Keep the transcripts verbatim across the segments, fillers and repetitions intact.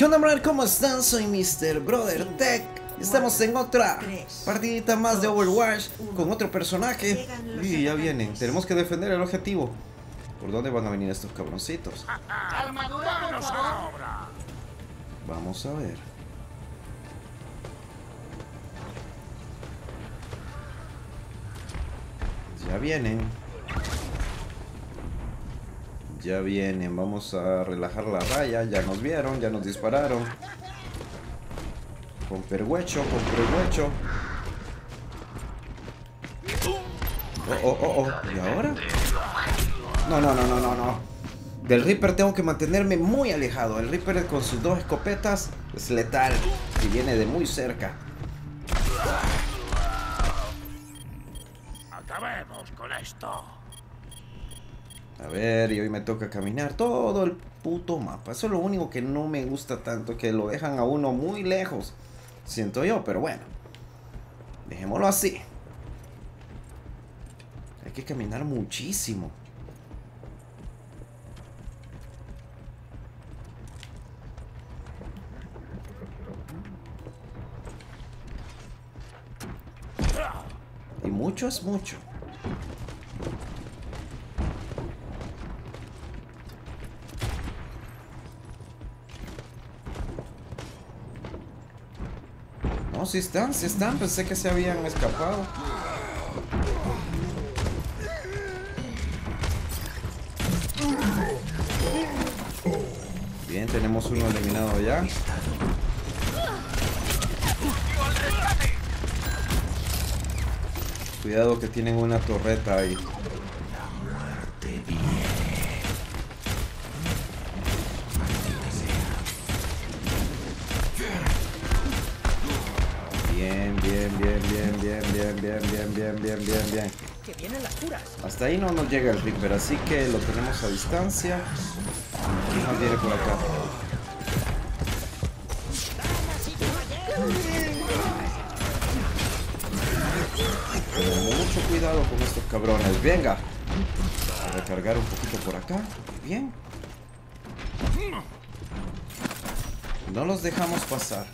¿Qué onda, brother? ¿Cómo están? Soy mister Brother Tech. Estamos en otra partidita más de Overwatch con otro personaje. Y ya vienen, tenemos que defender el objetivo. ¿Por dónde van a venir estos cabroncitos? Vamos a ver. Ya vienen. Ya vienen, vamos a relajar la raya. Ya nos vieron, ya nos dispararon. Con perhuecho, con perhuecho. Oh, oh, oh, oh. ¿Y ahora? No, no, no, no, no, no. Del Reaper tengo que mantenerme muy alejado. El Reaper con sus dos escopetas es letal y viene de muy cerca. Acabemos con esto. A ver, y hoy me toca caminar todo el puto mapa. Eso es lo único que no me gusta tanto, que lo dejan a uno muy lejos. Siento yo, pero bueno. Dejémoslo así. Hay que caminar muchísimo. Y mucho es mucho. No, si están, si están. Pensé que se habían escapado. Bien, tenemos uno eliminado ya. Cuidado que tienen una torreta ahí. Bien, bien, bien, bien, bien, bien, bien, bien, bien, bien, bien, bien. Que vienen las curas. Hasta ahí no nos llega el Reaper, así que lo tenemos a distancia. ¿Quién más viene por acá? Pero mucho cuidado con estos cabrones. Venga. A recargar un poquito por acá. Bien. No los dejamos pasar.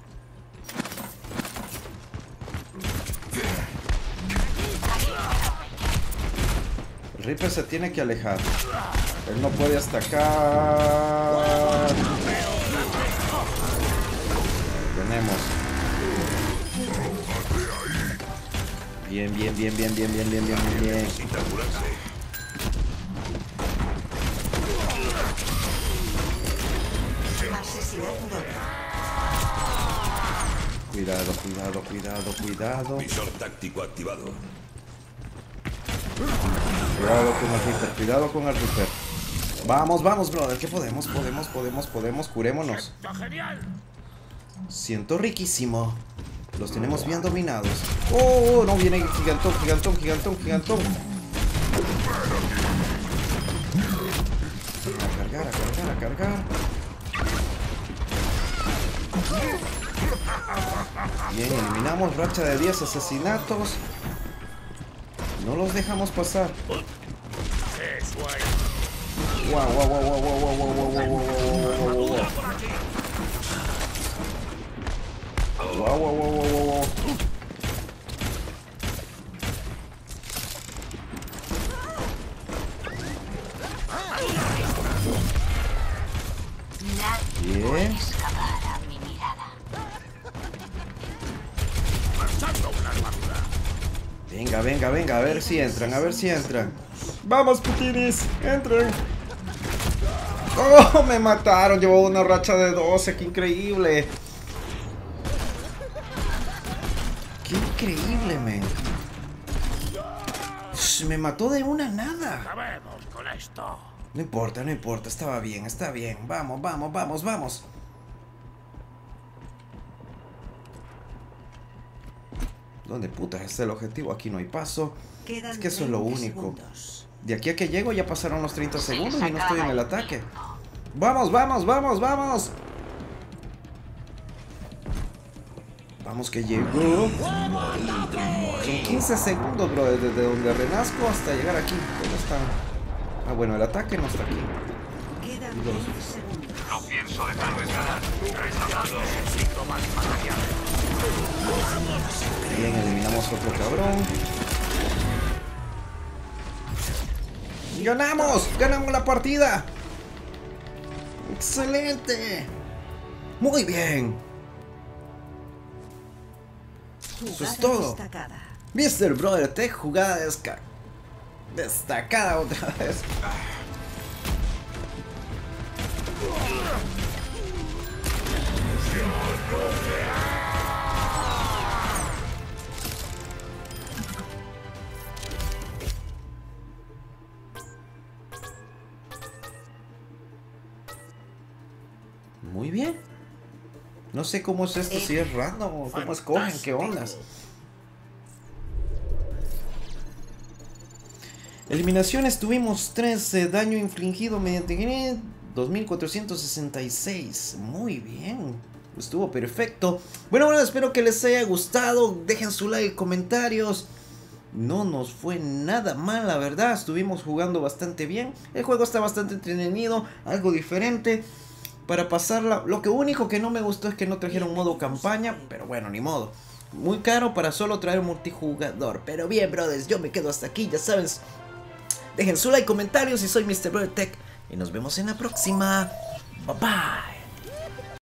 El Reaper se tiene que alejar. Él no puede hasta acá. Tenemos. Bien, bien, bien, bien, bien, bien, bien, bien, bien. Cuidado, cuidado, cuidado, cuidado. Visor táctico activado. Cuidado con el Reaper, cuidado con el Reaper. Vamos, vamos, brother, que podemos, podemos, podemos, podemos, curémonos. Siento riquísimo. Los tenemos bien dominados. Oh, no, viene gigantón, gigantón, gigantón, gigantón. A cargar, a cargar, a cargar. Bien, eliminamos racha de diez asesinatos. No los dejamos pasar. Wow, wow, wow, wow, wow, wow, wow, wow, wow, wow, wow, wow. Wow, wow, wow, wow, wow, wow. Bien. Venga, venga, venga, a ver si entran, a ver si entran. Vamos, putinis, entren. Oh, me mataron, llevo una racha de doce, qué increíble. Qué increíble, men. Me mató de una nada. Acabemos con esto. No importa, no importa, estaba bien, está bien. Vamos, vamos, vamos, vamos. ¿Dónde putas está el objetivo? Aquí no hay paso. Es que eso es lo único. De aquí a que llego ya pasaron los treinta segundos y no estoy en el ataque. ¡Vamos, vamos, vamos, vamos! Vamos que llegó. Son quince segundos, bro, desde donde renazco hasta llegar aquí. ¿Dónde están? Ah, bueno, el ataque no está aquí. No pienso dejarlo escalar. Necesito más material. Bien, eliminamos otro cabrón. ¡Ganamos! ¡Ganamos la partida! ¡Excelente! ¡Muy bien! Eso es todo. mister Brother Tech, jugada desca destacada otra vez. Muy bien. No sé cómo es esto, si es random o cómo escogen, qué ondas. Eliminaciones tuvimos tres, eh, daño infligido mediante grid, dos mil cuatrocientos sesenta y seis. Muy bien, estuvo perfecto. Bueno, bueno, espero que les haya gustado. Dejen su like, comentarios. No nos fue nada mal, la verdad. Estuvimos jugando bastante bien. El juego está bastante entretenido, algo diferente para pasarla. Lo que único que no me gustó es que no trajeron modo campaña, pero bueno, ni modo. Muy caro para solo traer multijugador. Pero bien, brothers, yo me quedo hasta aquí, ya saben. Dejen su like, comentarios y soy mister Brother Tech. Y nos vemos en la próxima. Bye bye.